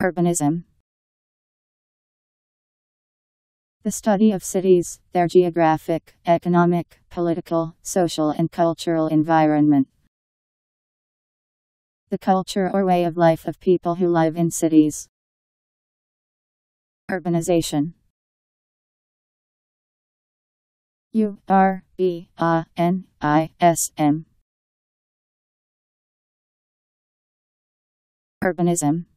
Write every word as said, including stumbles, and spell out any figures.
Urbanism. The study of cities, their geographic, economic, political, social and cultural environment. The culture or way of life of people who live in cities. Urbanization. U R B A N I S M. Urbanism.